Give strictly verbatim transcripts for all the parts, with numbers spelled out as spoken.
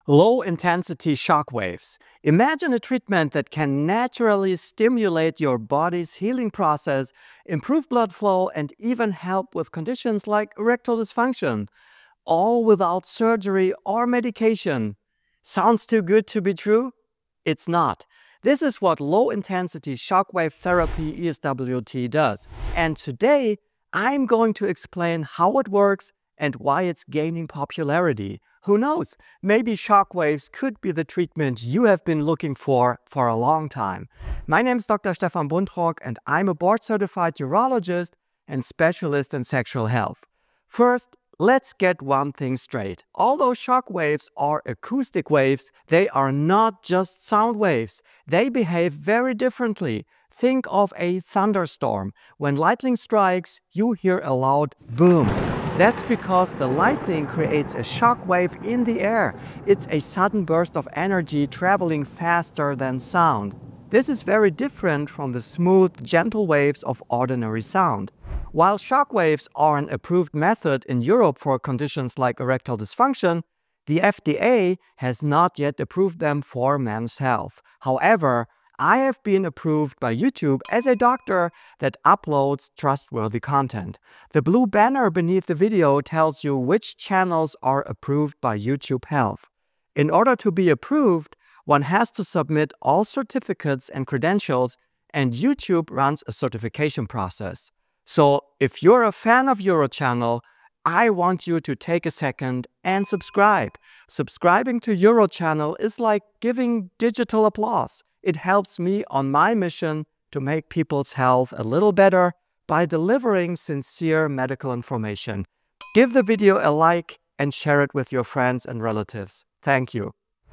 Low-intensity shock waves. Imagine a treatment that can naturally stimulate your body's healing process, improve blood flow, and even help with conditions like erectile dysfunction, all without surgery or medication. Sounds too good to be true? It's not. This is what low-intensity shockwave therapy E S W T does. And today, I'm going to explain how it works and why it's gaining popularity. Who knows, maybe shockwaves could be the treatment you have been looking for for a long time. My name is Doctor Stefan Buntrock and I'm a board-certified urologist and specialist in sexual health. First, let's get one thing straight. Although shockwaves are acoustic waves, they are not just sound waves. They behave very differently. Think of a thunderstorm. When lightning strikes, you hear a loud boom. That's because the lightning creates a shock wave in the air. It's a sudden burst of energy traveling faster than sound. This is very different from the smooth, gentle waves of ordinary sound. While shock waves are an approved method in Europe for conditions like erectile dysfunction, the F D A has not yet approved them for men's health. However, I have been approved by YouTube as a doctor that uploads trustworthy content. The blue banner beneath the video tells you which channels are approved by YouTube Health. In order to be approved, one has to submit all certificates and credentials, and YouTube runs a certification process. So, if you're a fan of UroChannel, I want you to take a second and subscribe. Subscribing to UroChannel is like giving digital applause. It helps me on my mission to make people's health a little better by delivering sincere medical information. Give the video a like and share it with your friends and relatives. Thank you.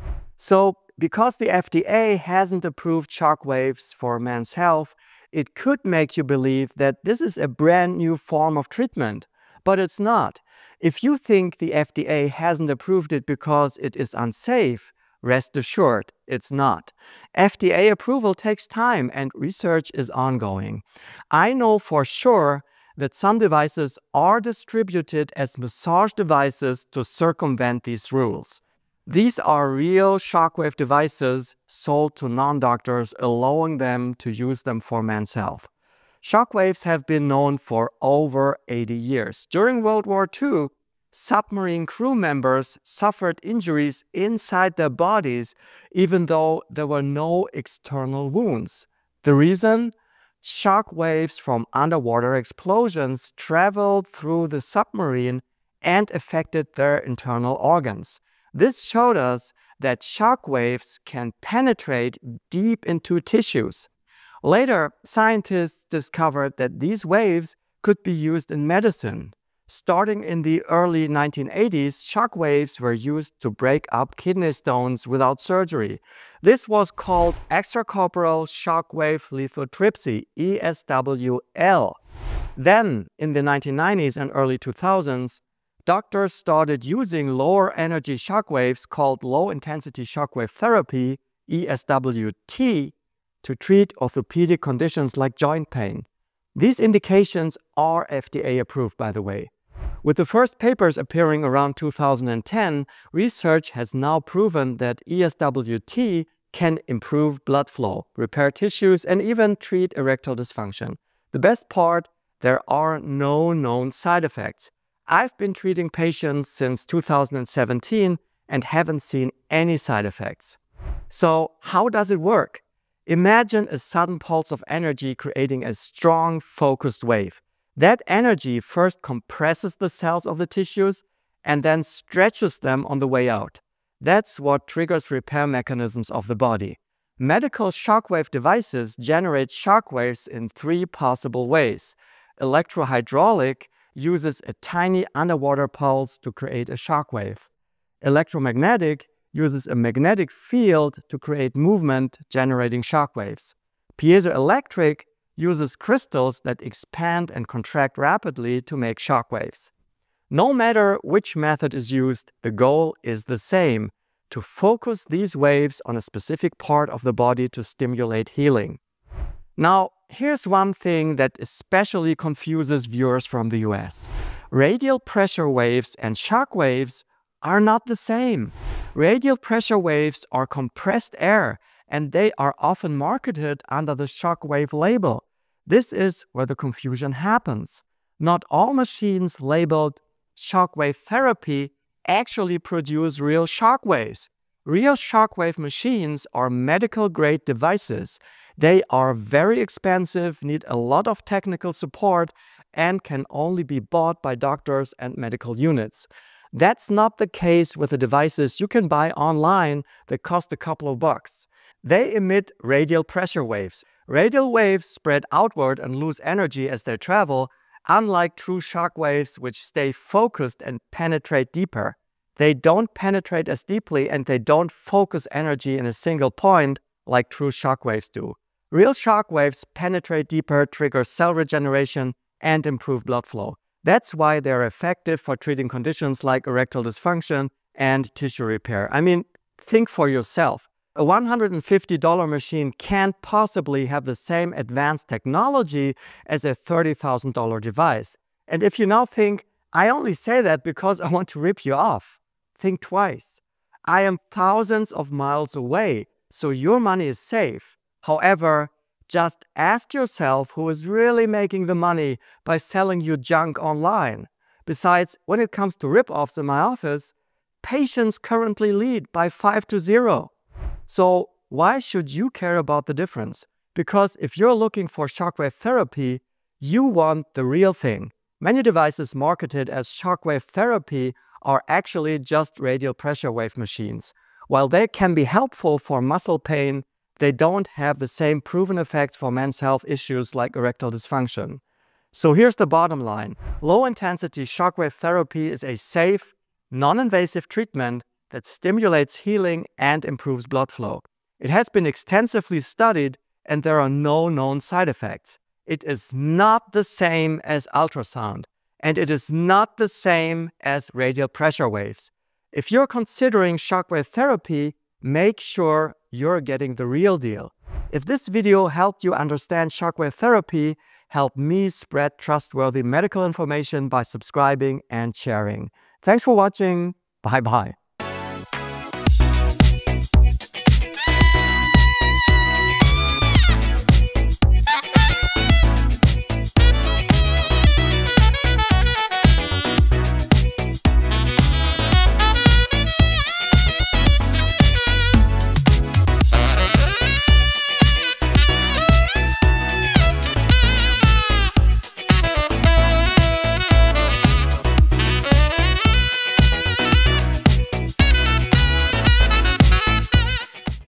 So, because the F D A hasn't approved shockwaves for men's health, it could make you believe that this is a brand new form of treatment. But it's not. If you think the F D A hasn't approved it because it is unsafe, rest assured, it's not. F D A approval takes time and research is ongoing. I know for sure that some devices are distributed as massage devices to circumvent these rules. These are real shockwave devices sold to non-doctors, allowing them to use them for men's health. Shockwaves have been known for over eighty years. During World War Two, submarine crew members suffered injuries inside their bodies even though there were no external wounds. The reason? Shock waves from underwater explosions traveled through the submarine and affected their internal organs. This showed us that shock waves can penetrate deep into tissues. Later, scientists discovered that these waves could be used in medicine. Starting in the early nineteen eighties, shock waves were used to break up kidney stones without surgery. This was called extracorporeal shockwave lithotripsy, E S W L. Then, in the nineteen nineties and early two thousands, doctors started using lower energy shockwaves called low-intensity shockwave therapy, E S W T, to treat orthopedic conditions like joint pain. These indications are F D A approved, by the way. With the first papers appearing around two thousand ten, research has now proven that E S W T can improve blood flow, repair tissues, and even treat erectile dysfunction. The best part, there are no known side effects. I've been treating patients since two thousand seventeen and haven't seen any side effects. So, how does it work? Imagine a sudden pulse of energy creating a strong, focused wave. That energy first compresses the cells of the tissues and then stretches them on the way out. That's what triggers repair mechanisms of the body. Medical shockwave devices generate shockwaves in three possible ways. Electrohydraulic uses a tiny underwater pulse to create a shockwave. Electromagnetic uses a magnetic field to create movement, generating shockwaves. Piezoelectric uses crystals that expand and contract rapidly to make shockwaves. No matter which method is used, the goal is the same: to focus these waves on a specific part of the body to stimulate healing. Now, here's one thing that especially confuses viewers from the U S. Radial pressure waves and shock waves are not the same. Radial pressure waves are compressed air, and they are often marketed under the Shockwave label. This is where the confusion happens. Not all machines labeled shockwave therapy actually produce real shockwaves. Real shockwave machines are medical-grade devices. They are very expensive, need a lot of technical support, and can only be bought by doctors and medical units. That's not the case with the devices you can buy online that cost a couple of bucks. They emit radial pressure waves. Radial waves spread outward and lose energy as they travel, unlike true shock waves which stay focused and penetrate deeper. They don't penetrate as deeply and they don't focus energy in a single point like true shock waves do. Real shock waves penetrate deeper, trigger cell regeneration, and improve blood flow. That's why they're effective for treating conditions like erectile dysfunction and tissue repair. I mean, think for yourself. A one hundred fifty dollar machine can't possibly have the same advanced technology as a thirty thousand dollar device. And if you now think, I only say that because I want to rip you off, think twice. I am thousands of miles away, so your money is safe. However, just ask yourself who is really making the money by selling you junk online. Besides, when it comes to rip-offs in my office, patients currently lead by five to zero. So why should you care about the difference? Because if you're looking for shockwave therapy, you want the real thing. Many devices marketed as shockwave therapy are actually just radial pressure wave machines. While they can be helpful for muscle pain, they don't have the same proven effects for men's health issues like erectile dysfunction. So here's the bottom line. Low-intensity shockwave therapy is a safe, non-invasive treatment that stimulates healing and improves blood flow. It has been extensively studied and there are no known side effects. It is not the same as ultrasound, and it is not the same as radial pressure waves. If you're considering shockwave therapy, make sure you're getting the real deal. If this video helped you understand shockwave therapy, help me spread trustworthy medical information by subscribing and sharing. Thanks for watching. Bye-bye.